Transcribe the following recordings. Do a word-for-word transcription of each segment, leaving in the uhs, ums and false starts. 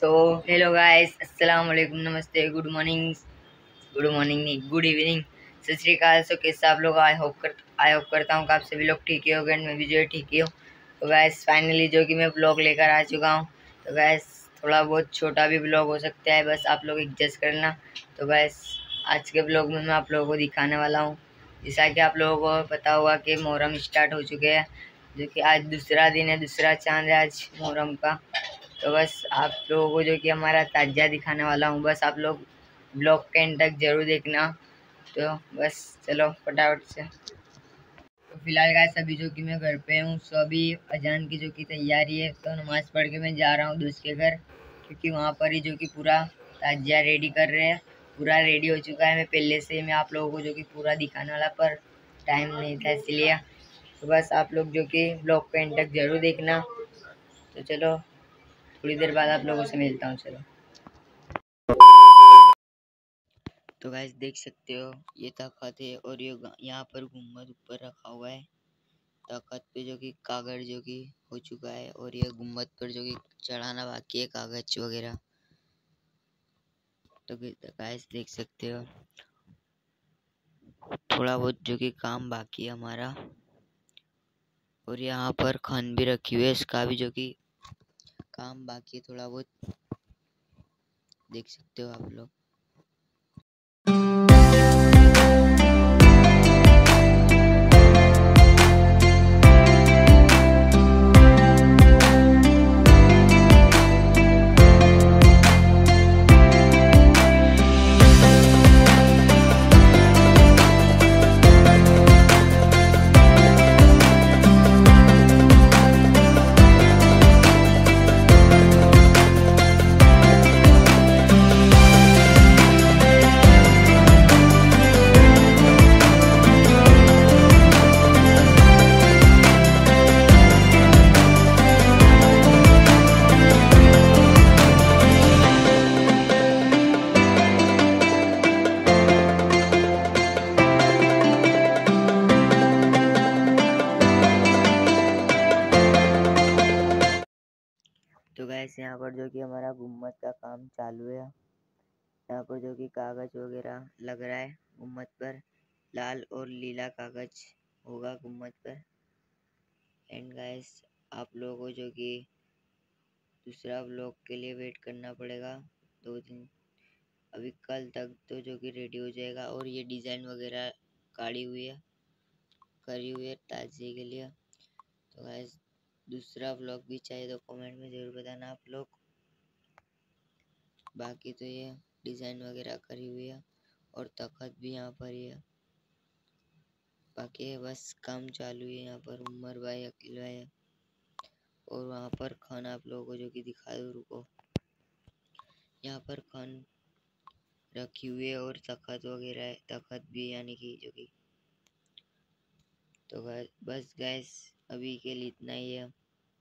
So hello guys, अस्सलाम वालेकुम, नमस्ते, गुड मॉर्निंग, गुड मॉर्निंग नहीं गुड इवनिंग, सत श्री अकाल। सो कैसे आप लोग? आई होप कर आई होप करता हूँ कि आप सभी लोग ठीक ही होंगे, मैं भी जो है ठीक ही हूँ। तो गाइस फाइनली जो कि मैं ब्लॉग लेकर आ चुका हूँ। तो गाइस थोड़ा बहुत छोटा भी ब्लॉग हो सकता है, बस आप लोग एडजस्ट करना। तो गाइस आज के ब्लॉग में मैं आप लोगों को दिखाने वाला हूँ, जैसा कि आप लोगों को पता होगा कि मुहर्रम स्टार्ट हो चुके हैं, जो कि आज दूसरा दिन है, दूसरा चांद है आज मुहर्रम का। तो बस आप लोगों को जो कि हमारा ताजिया दिखाने वाला हूँ, बस आप लोग ब्लॉग के एंड तक जरूर देखना। तो बस चलो फटाफट से। तो फिलहाल गाइस अभी जो कि मैं घर पे हूँ, सो अभी अजान की जो कि तैयारी है, तो नमाज़ पढ़ के मैं जा रहा हूँ दोस्त के घर, क्योंकि वहाँ पर ही जो कि पूरा ताजिया रेडी कर रहे हैं। पूरा रेडी हो चुका है, मैं पहले से मैं आप लोगों को जो कि पूरा दिखाने वाला, पर टाइम नहीं था इसलिए। तो बस आप लोग जो कि ब्लॉग के एंड तक जरूर देखना। तो चलो थोड़ी देर बाद आप लोगों से मिलता हूँ, चलो। तो गाइस देख सकते हो ये तख्त है, और ये यहाँ पर गुम्बद ऊपर रखा हुआ है। तख्त पे जो कि कागज जो कि हो चुका है, और ये गुम्बद पर जो कि चढ़ाना बाकी है कागज वगैरह। तो गाइस देख सकते हो थोड़ा बहुत जो कि काम बाकी है हमारा, और यहाँ पर खान भी रखी हुई है, इसका भी जो कि काम बाकी है थोड़ा बहुत, देख सकते हो आप लोग। तो गैस यहाँ पर जो कि हमारा गुम्मद का काम चालू है। यहाँ पर जो कि कागज वगैरह लग रहा है गुम्मद पर, लाल और लीला कागज होगा गुम्मद पर। एंड गैस आप लोगों को जो कि दूसरा ब्लॉग के लिए वेट करना पड़ेगा दो दिन, अभी कल तक तो जो कि रेडी हो जाएगा। और ये डिज़ाइन वगैरह काढ़ी हुई है, करी हुई है ताजिए के लिए। तो गैस दूसरा ब्लॉग भी चाहिए तो कमेंट में ज़रूर बताना आप लोग। बाकी तो ये डिज़ाइन वगैरह करी हुई है, और तख्त भी यहाँ पर ही है। बाकी बस काम चालू है यहाँ पर। उमर भाई, अकील भाई है, और वहाँ पर खान आप लोगों को जो कि दिखा दूँ, रुको। यहाँ पर खान रखी हुई है, और तख्त वगैरह है, तख्त भी यानी कि जो कि। तो बस गैस अभी के लिए इतना ही है।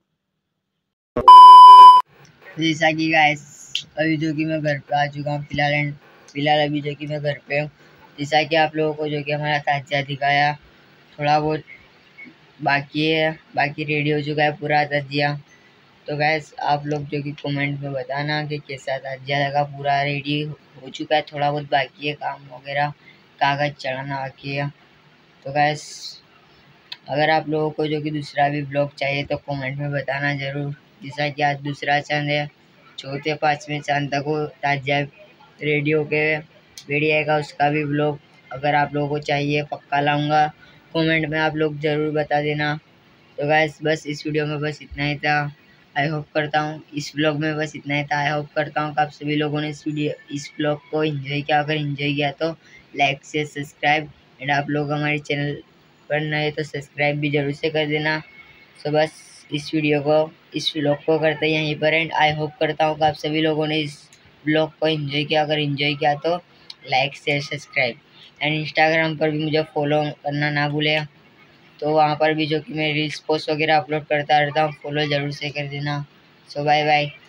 जैसा कि गाइस अभी जो कि मैं घर पे आ चुका हूँ फिलहाल एंड फिलहाल अभी जो कि मैं घर पे हूँ। जैसा कि आप लोगों को जो कि हमारा ताजिया दिखाया, थोड़ा बहुत बाकी है, बाकी रेडी हो चुका है पूरा ताजिया। तो गैस आप लोग जो कि कमेंट में बताना कि कैसा ताजिया लगा। पूरा रेडी हो चुका है, थोड़ा बहुत बाकी है काम वगैरह, कागज चढ़ाना बाकी है। तो गैस अगर आप लोगों को जो कि दूसरा भी ब्लॉग चाहिए तो कमेंट में बताना ज़रूर। जैसा कि आज दूसरा चांद है, चौथे पाँचवें चांद तक वो ताजिया रेडी होके रेडी आएगा, उसका भी ब्लॉग अगर आप लोगों को चाहिए पक्का लाऊंगा। कमेंट में आप लोग ज़रूर बता देना। तो गाइस बस इस वीडियो में बस इतना ही था। आई होप करता हूँ इस ब्लॉग में बस इतना ही था। आई होप करता हूँ कि आप सभी लोगों ने इस वीडियो इस ब्लॉग को एंजॉय किया। अगर एंजॉय किया तो लाइक से सब्सक्राइब, एंड आप लोग हमारे चैनल पर नए तो सब्सक्राइब भी जरूर से कर देना। सो बस इस वीडियो को इस ब्लॉग को करते हैं यहीं पर एंड। आई होप करता हूँ कि आप सभी लोगों ने इस ब्लॉग को एंजॉय किया। अगर एंजॉय किया तो like share subscribe, and Instagram पर भी मुझे फॉलो करना ना भूलें। तो वहाँ पर भी जो कि मैं रील्स पोस्ट वगैरह अपलोड करता रहता हूँ, फॉलो ज़रूर से कर देना। So bye bye.